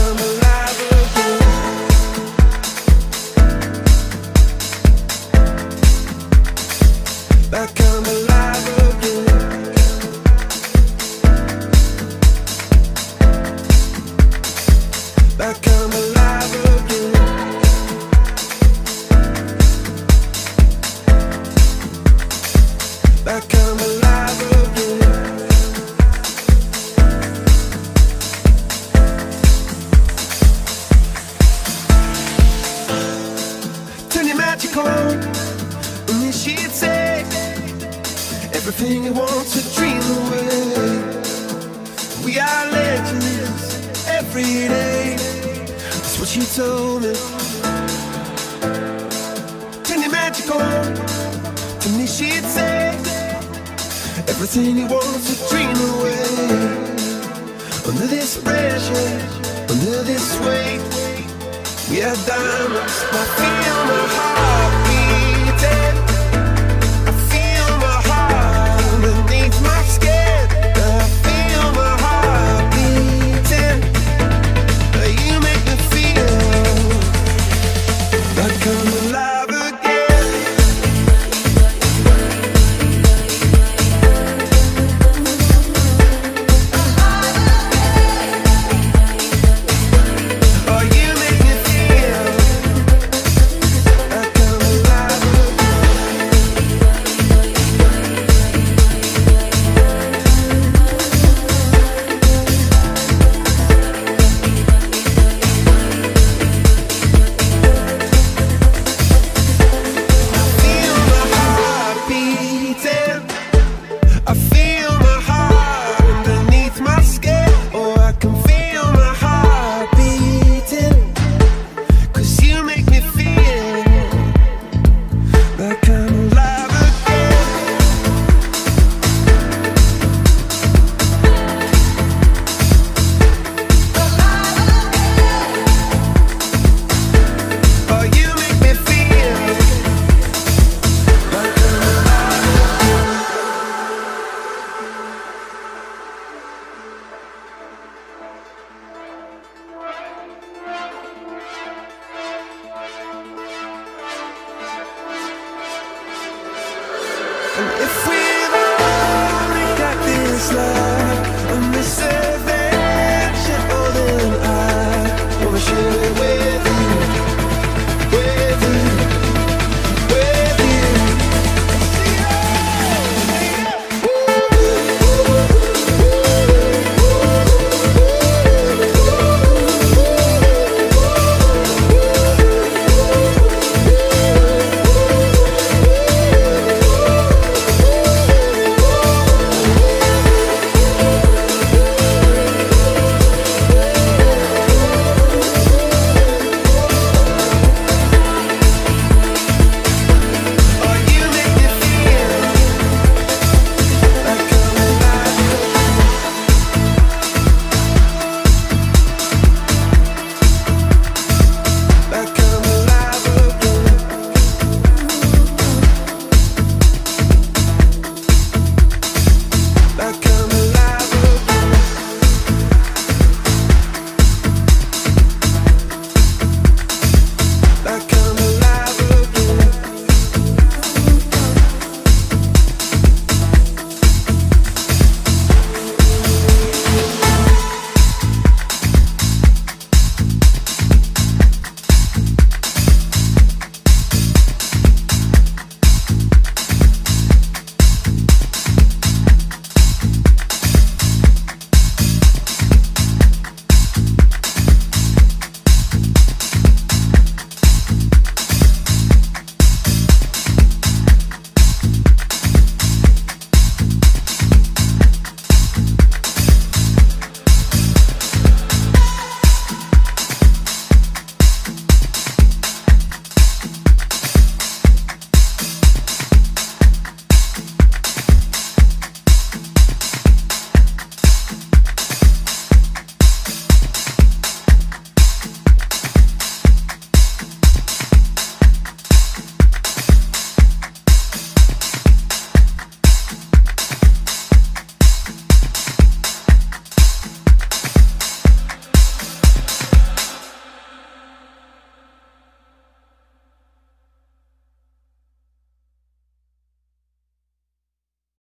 come alive again. Back come alive again. Back come alive again. Back come alive again. Turn your magic on, and then she'd say everything you want to dream away. We are legends every day. That's what she told me. Turn your magic on, to me she'd say everything you want to dream away. Under this pressure, under this weight, we are diamonds, my feet on my heart.